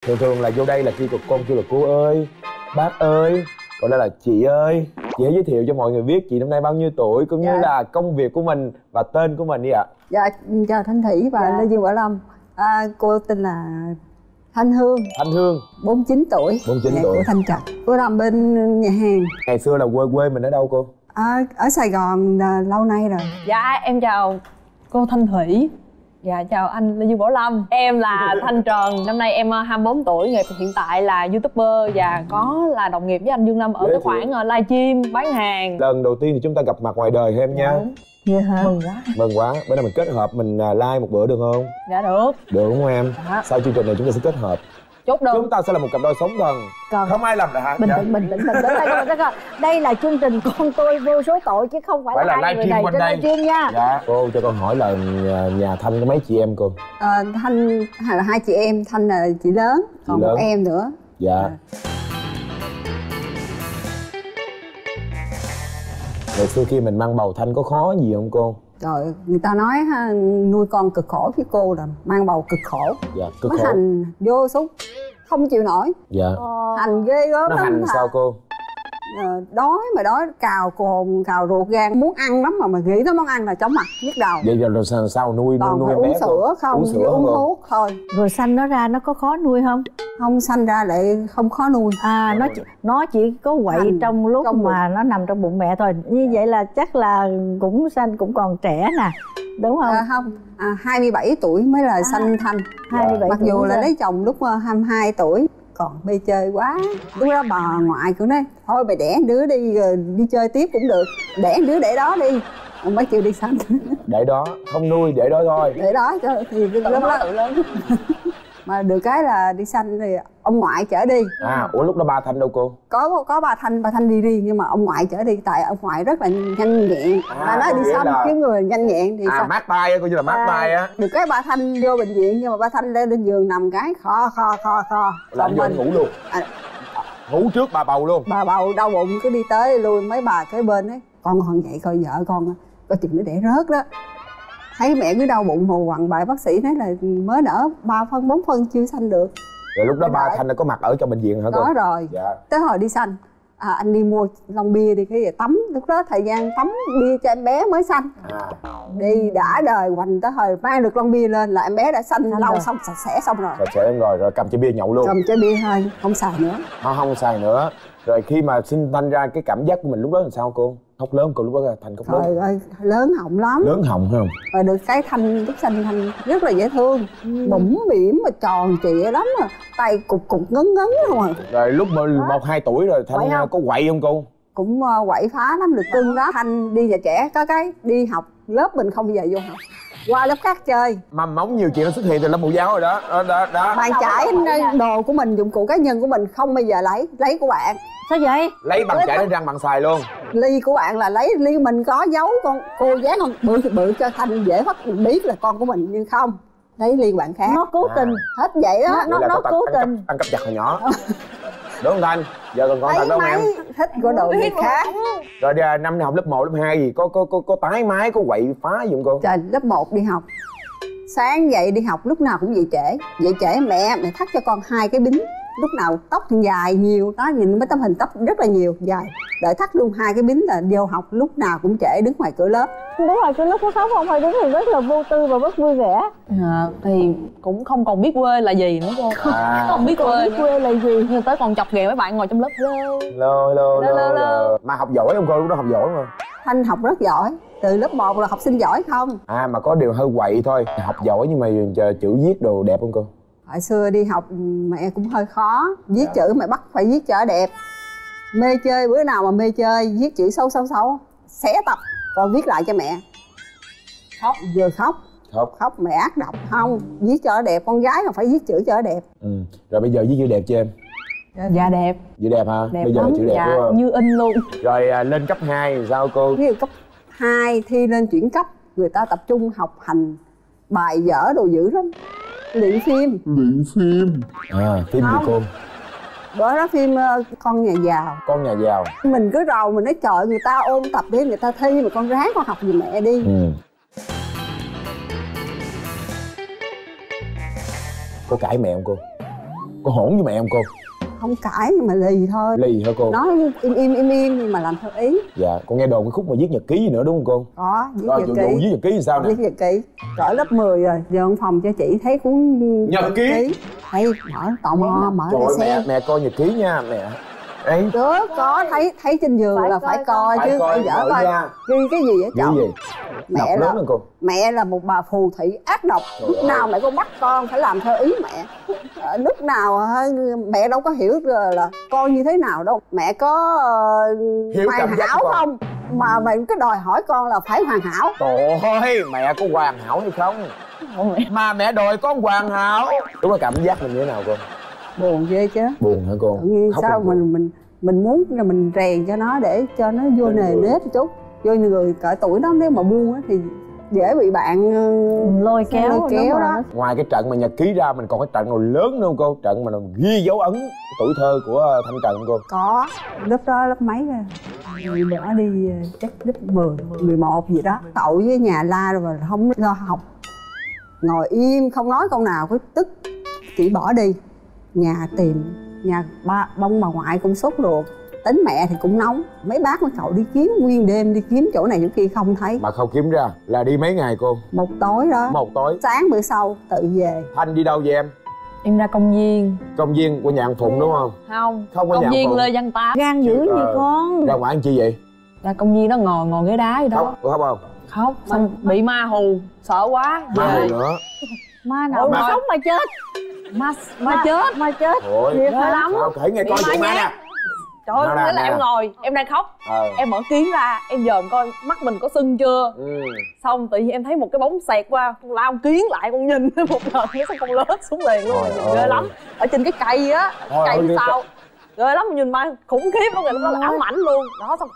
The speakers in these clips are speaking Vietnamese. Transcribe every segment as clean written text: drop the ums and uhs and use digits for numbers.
Thường thường là vô đây là con kêu là cô ơi, bác ơi, còn đây là chị ơi. Chị hãy giới thiệu cho mọi người biết chị năm nay bao nhiêu tuổi cũng như là công việc của mình và tên của mình đi ạ. Dạ, chào Thanh Thủy và Lê Dương Bảo Lâm. Cô tên là Thanh Hương. Thanh Hương 49 tuổi. 49 tuổi. Của Thanh Trạch. Cô làm bên nhà hàng. Ngày xưa là quê mình ở đâu cô? Ở Sài Gòn lâu nay rồi. Dạ em chào cô Thanh Thủy. Dạ chào anh Lê Dương Bảo Lâm. Em là Thanh Trần, năm nay em 24 tuổi, nghiệp hiện tại là YouTuber và có là đồng nghiệp với anh Dương Lâm ở cái khoản livestream bán hàng. Lần đầu tiên thì chúng ta gặp mặt ngoài đời em nha. Dạ hả? Mừng quá. Mừng quá. Bữa nay mình kết hợp mình like một bữa được không? Dạ được. Được đúng không em? Dạ. Sau chương trình này chúng ta sẽ kết hợp. Chốt đơn. Chúng ta sẽ là một cặp đôi sống thần. Không ai làm được hả? Bình tĩnh. Đây là chương trình Con Tôi Vô Số Tội chứ không phải là hai người này trên livestream nha. Dạ. Cô cho con hỏi là nhà Thanh có mấy chị em cô? Thanh là hai chị em, Thanh là chị lớn, còn một em nữa. Dạ. Ngày xưa khi mình mang bầu Thanh có khó gì không cô? Trời, người ta nói ha, nuôi con cực khổ với cô là mang bầu cực khổ. Dạ, cực khổ. Nó hành vô số không chịu nổi. Dạ. Hành ghê gớm nó lắm. Hành sao cô? Đói mà đói, cào cồn, cào ruột gan, muốn ăn lắm mà nghĩ tới món ăn là chóng mặt, nhức đầu. Vậy rồi sao nuôi em bé? Uống sữa không, uống thuốc thôi. Rồi sanh nó ra nó có khó nuôi không? Không, sanh ra lại không khó nuôi. Nó chỉ có quậy trong lúc mà nó nằm trong bụng mẹ thôi. Như vậy là chắc là cũng sanh cũng còn trẻ nè, đúng không? Không, 27 tuổi mới là sanh Thanh. 27 Mặc tuổi dù là rồi. lấy chồng lúc 22 tuổi. Còn mê chơi quá. Lúc đó bà ngoại cũng nói thôi mày đẻ đứa đi rồi đi chơi tiếp cũng được. Đẻ đứa để đó đi. Ông mới chịu đi sanh. Để đó, không nuôi, để đó thôi. Để đó cho thì lúc đó tự lớn. Mà được cái là đi sanh thì ông ngoại chở đi. Ủa lúc đó ba Thanh đâu cô? Có bà Thanh đi riêng nhưng mà ông ngoại chở đi. Tại ông ngoại rất là nhanh nhẹn. Bà nói đi sanh kiếm người nhanh nhẹn thì mát tay á, coi như là mát tay á. Được cái bà Thanh vô bệnh viện nhưng mà bà Thanh lên giường nằm cái kho. Là anh vô anh ngủ luôn. Ngủ trước bà bầu luôn. Bà bầu đau bụng cứ đi tới lui mấy bà kế bên ấy. Con vậy coi vợ con coi chừng nó đẻ rớt đó. Thấy mẹ cứ đau bụng hồ quằn, bài bác sĩ nói là mới nở 3 phân 4 phân chưa sanh được. Rồi lúc đó ba Thanh đã có mặt ở trong bệnh viện hả cô? Có rồi. Dạ. Tới hồi đi sanh anh đi mua lon bia đi, cái gì tắm. Lúc đó thời gian tắm bia cho em bé mới sanh. Đi đã đời hoành tới hồi mang được lon bia lên là em bé đã sanh lâu xong sạch sẽ xong rồi. Sạch sẽ rồi cầm chai bia nhậu luôn. Cầm chai bia thôi, không xài nữa. Không xài nữa. Rồi khi mà sinh Thanh ra cái cảm giác của mình lúc đó làm sao cô? Khóc lớn cô lúc đó Thanh khóc lớn. Trời ơi, lớn họng lắm. Lớn họng phải không? Rồi được cái Thanh lúc sanh Thanh rất là dễ thương. Bủm bỉm mà tròn trịa lắm à. Tay cục ngấn không à. Rồi lúc 1-2 tuổi rồi Thanh có quậy không cô? Cũng quậy phá lắm, được cưng đó. Thanh đi nhà trẻ có cái đi học lớp mình không bao giờ vô học, qua lớp khác chơi. Mầm móng nhiều chuyện nó xuất hiện từ lớp mẫu giáo rồi đó. Bạn trải đồ của mình, dụng cụ cá nhân của mình không bao giờ lấy của bạn. Sao vậy? Lấy bằng chải đánh răng bằng xài luôn. Ly của bạn là lấy ly mình có dấu con cô dán con bự cho Thanh dễ phát biết là con của mình, nhưng không, lấy ly của bạn khác. Nó cố tình. Hết vậy đó. Nó cố tình ăn cắp giặt hồi nhỏ. Đúng không Thanh? Giờ còn con thật đâu em? Thích của đồ người khác. Rồi năm nay học lớp 1, lớp 2 gì có tái mái, có quậy phá gì không cô? Trời, lớp 1 đi học. Sáng dậy đi học lúc nào cũng dậy trễ. Dậy trễ mẹ thắt cho con 2 cái bính. Lúc nào tóc dài nhiều, đó nhìn mấy tấm hình tóc rất là nhiều, dài. Đợi thắt luôn 2 cái bính là vô học lúc nào cũng trễ, đứng ngoài cửa lớp. Đứng ngoài cửa lớp có khóc không? Hay đứng thì rất là vô tư và rất vui vẻ. Thì cũng không còn biết quê là gì nữa cô. Không biết quê là gì. Nhưng tới còn chọc ghẹo mấy bạn ngồi trong lớp. Lơ. Mà học giỏi không cô? Lúc đó học giỏi không? Thanh học rất giỏi. Từ lớp 1 là học sinh giỏi không. Mà có điều hơi quậy thôi. Học giỏi nhưng mà chữ viết đồ đẹp không cô? Hồi xưa đi học mẹ cũng hơi khó. Viết chữ mẹ bắt phải viết chữ đẹp. Mê chơi, bữa nào mà mê chơi viết chữ xấu xé tập còn viết lại cho mẹ. Khóc, vừa khóc mẹ ác độc. Không, viết chữ đẹp, con gái mà phải viết chữ cho đẹp. Rồi bây giờ viết chữ đẹp chưa em? Dạ đẹp. Chữ đẹp hả? Đẹp bây giờ lắm. chữ đẹp đúng không? Như in luôn. Rồi lên cấp 2 thì sao cô? Ví dụ cấp 2 thi lên chuyển cấp, người ta tập trung học hành, bài vở đồ dữ lắm. Luyện phim. Phim gì cô? Đó phim Con Nhà Giàu. Con Nhà Giàu. Mình cứ rầu mình nói trời, người ta ôn tập đi, người ta thi mà con ráng con học vì mẹ đi. Có cãi mẹ không cô? Có hỗn với mẹ không cô? Không cãi nhưng mà lì thôi. Lì hả cô? Nói im nhưng mà làm theo ý. Dạ, con nghe đồn cái khúc mà viết nhật ký gì nữa đúng không cô? Có viết Rồi nhật vụ ký. viết nhật ký thì sao nè? Viết nhật ký cỡ lớp 10 rồi vô văn phòng cho chị thấy cuốn Nhật ký. hay mở tò mò mở Trời ra ơi, xem. mẹ coi nhật ký nha mẹ. Đấy. Được, có thấy trên giường Phải là coi, phải coi phải chứ coi, phải dở mở coi ra. ghi cái gì á Ghi chồng. gì? Đọc Mẹ lớn là hơn cô. mẹ là một bà phù thủy ác độc. Lúc nào mẹ cũng bắt con phải làm theo ý mẹ. Lúc nào mẹ đâu có hiểu là con như thế nào đâu. Mẹ có Hiểu hoàn cảm giác hảo của con. không mà mẹ cứ đòi hỏi con là phải hoàn hảo. Trời ơi, mẹ có hoàn hảo hay không? Mà mẹ đòi con hoàn hảo. Đúng là cảm giác mình như thế nào cô? Buồn ghê chứ. Buồn hả cô? Tự nhiên Khóc sao không cô? mình muốn là mình rèn cho nó để cho nó vô nề nếp một chút. Vô người cỡ tuổi đó nếu mà buông á thì dễ bị bạn lôi kéo, lôi kéo đó. Ngoài cái trận mà nhật ký ra mình còn cái trận nào lớn nữa không cô? Trận mà nó ghi dấu ấn tuổi thơ của Thanh Trần không cô? Có, lớp đó lớp mấy rồi người bỏ đi chắc lớp 10, 11 gì đó. Cậu với nhà la rồi mà không lo học. Ngồi im không nói câu nào, cứ tức chỉ bỏ đi. Nhà tìm, nhà bà ngoại cũng sốt ruột. Tính mẹ thì cũng nóng. Mấy bác mấy cậu đi kiếm nguyên đêm, đi kiếm chỗ này chỗ kia không thấy. Mà không kiếm ra là đi mấy ngày cô? Một tối đó. Một tối. Sáng bữa sau tự về. Thanh đi đâu vậy em? Em ra công viên. Công viên của nhà hàng Phụng đúng không? Không, Không có công nhà viên Phụng. Lê Văn Tám. gan dữ như con. Ra ngoài ăn chi vậy? Ra công viên đó ngồi ghế đá gì đó. Khóc, khóc không? Khóc, xong bị ma hù, sợ quá. Mà Về. nữa. Ma nào Ma- mà sống mà chết. Ma chết. Ma chết. Ôi, Thiệt ghê hả? lắm. sao kể nghe coi Bị vụ ma ma nhát. nè. Trời ơi, Nào nè, nghĩa là nè. em ngồi, em đang khóc. Ờ. Em mở kiến ra, em dòm coi mắt mình có sưng chưa. Xong tự nhiên em thấy một cái bóng xẹt qua, con lao kiến lại, con nhìn một lần nữa xong con lết xuống liền luôn. Trời Nhìn ơi. ghê lắm. Ở trên cái cây á, Thôi, cây thôi, phía đi. sau. Ghê lắm, nhìn ma khủng khiếp luôn, lúc đó là ám ảnh luôn. Đó xong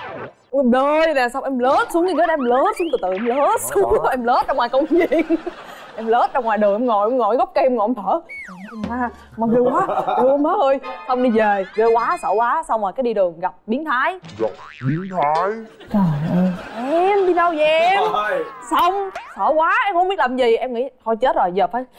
em đơi nè, xong em lết xuống cái ghế đó, em lết xuống từ từ, em lết xuống, em lết ra ngoài công viên. Em lết ra ngoài đường, em ngồi gốc cây, em ngồi em thở. Mà ghê quá, ghê quá má ơi. Xong đi về, ghê quá, sợ quá. Xong rồi cái đi đường gặp biến thái. Trời ơi. Em đi đâu vậy em? Thôi. Xong sợ quá, em không biết làm gì. Em nghĩ thôi chết rồi, giờ phải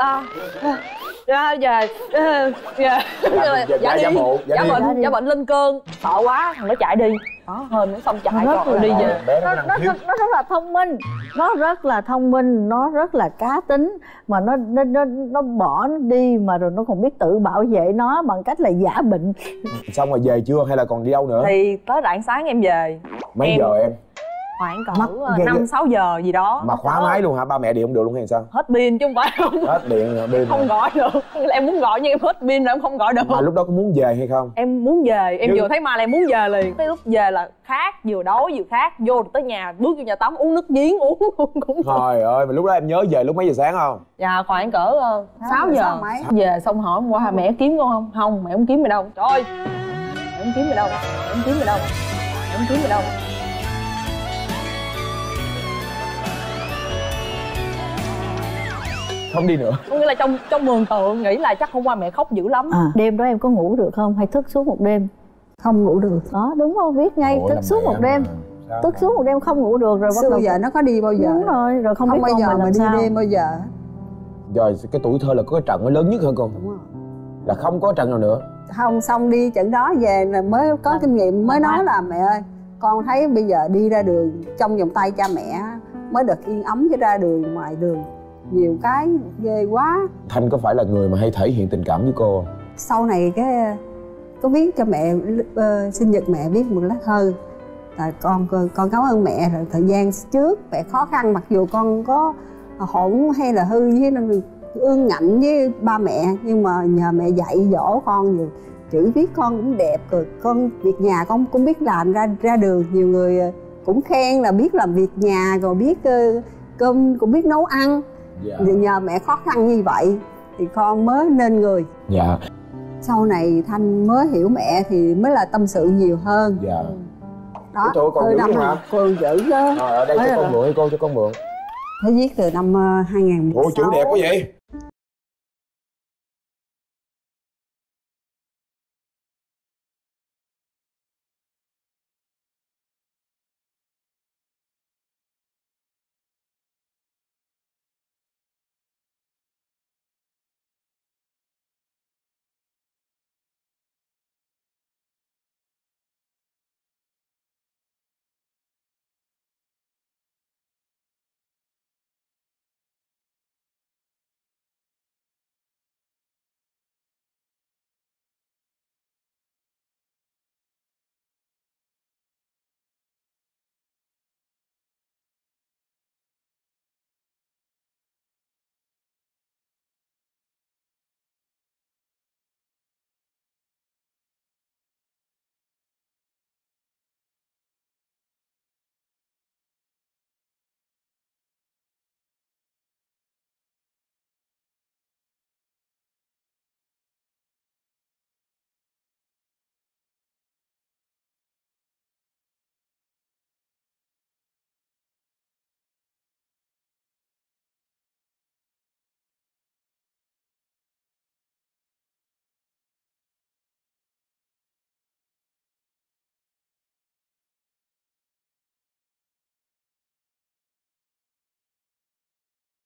giả bệnh lên cơn. Sợ quá, thằng nó chạy đi. Đó, hên nó xong chạy rồi đi về. Bé Nó, nó nó, đang thiếu. nó rất là thông minh. Nó rất là thông minh, nó rất là cá tính. Mà nó bỏ nó đi mà rồi nó còn biết tự bảo vệ nó bằng cách là giả bệnh. Xong rồi về chưa hay là còn đi đâu nữa? Thì tới rạng sáng em về. Mấy em- giờ em? Khoảng Mắc cỡ về 5-6 giờ gì đó. Mà khóa máy luôn hả? Ba mẹ điện không được luôn hay sao? Hết pin chứ không phải không. Hết điện rồi, pin Không rồi. gọi được. Em muốn gọi nhưng em hết pin rồi em không gọi được. Mà lúc đó có muốn về hay không? Em muốn về, em Nhưng- vừa thấy ma là em muốn về liền. Tới lúc về là khát, vừa đói vừa khát. Vô tới nhà, bước vô nhà tắm uống nước giếng uống luôn cũng được. Trời ơi, mà lúc đó em nhớ về lúc mấy giờ sáng không? Dạ khoảng cỡ 6 giờ. Sáu mấy. Về xong hỏi hôm qua mẹ kiếm con không? Không, mẹ không kiếm mày đâu. Trời ơi, mẹ không kiếm mày đâu, mẹ không kiếm mày đâu, mẹ không kiếm mày đâu. Không đi nữa. Có nghĩa là trong mường tượng nghĩ là chắc hôm qua mẹ khóc dữ lắm. Đêm đó em có ngủ được không? Hay thức suốt một đêm? Không ngủ được. Đó, đúng không? Viết ngay, Ủa, thức làm suốt mẹ một đêm. mà. Sao Thức hả? suốt một đêm không ngủ được rồi bắt Xưa đầu. giờ nó có đi bao giờ. Đúng rồi, rồi không biết bao con giờ mình mà làm đi sao. đêm bao giờ. Rồi cái tuổi thơ là có cái trận mới lớn nhất hả con? Đúng rồi. Là không có trận nào nữa. Không, xong đi trận đó về là mới có kinh nghiệm, mới nói là mẹ ơi con thấy bây giờ đi ra đường trong vòng tay cha mẹ mới được yên ấm, chứ ra đường ngoài đường nhiều cái ghê quá. Thanh có phải là người mà hay thể hiện tình cảm với cô không? Sau này cái có viết cho mẹ sinh nhật mẹ, viết một lá thơ là con cảm ơn mẹ, rồi thời gian trước mẹ khó khăn, mặc dù con có hỗn hay là hư với ương ngạnh với ba mẹ, nhưng mà nhờ mẹ dạy dỗ con rồi chữ viết con cũng đẹp, rồi con việc nhà con cũng biết làm, ra đường nhiều người cũng khen là biết làm việc nhà, rồi biết cơm cũng biết nấu ăn. Dạ. Nhờ mẹ khó khăn như vậy thì con mới nên người. Dạ. Sau này Thanh mới hiểu mẹ thì mới là tâm sự nhiều hơn. Dạ. Đó, Ủa, còn từ giữ năm luôn hả? còn giữ đó. Rồi ở đây Mới cho là- con mượn cô, cho con mượn. Nó viết từ năm 2016. Ủa chữ đẹp quá vậy?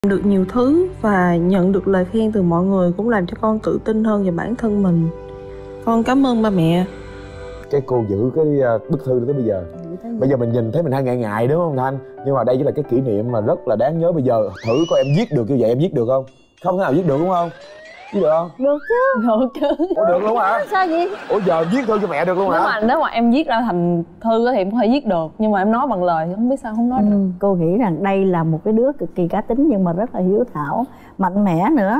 được nhiều thứ và nhận được lời khen từ mọi người cũng làm cho con tự tin hơn về bản thân mình. Con cảm ơn ba mẹ. Cái cô giữ cái bức thư đó tới bây giờ. Bây giờ mình nhìn thấy mình hay ngại ngại đúng không Thanh? Nhưng mà đây chỉ là cái kỷ niệm mà rất là đáng nhớ. Bây giờ thử coi em viết được như vậy em viết được không? Không thể nào viết được đúng không? Viết được không? Được chứ. Được chứ. Ủa được luôn hả? Sao vậy? Ủa giờ viết thư cho mẹ được luôn hả? Nếu mà em viết ra thành thư á thì em có thể viết được, nhưng mà em nói bằng lời thì không biết sao không nói được. Cô nghĩ rằng đây là một cái đứa cực kỳ cá tính nhưng mà rất là hiếu thảo, mạnh mẽ nữa.